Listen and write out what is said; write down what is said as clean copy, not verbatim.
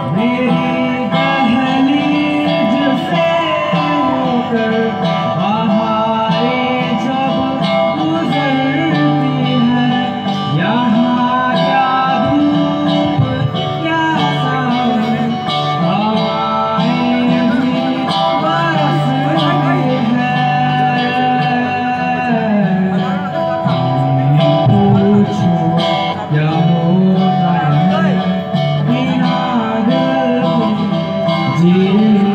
मेरी दहलीज से होकर बहारें जब गुजरती है, यहाँ क्या धूप क्या सावन, हवाएं भी बरसती है। पूछो क्या होता है बिना दिल के जी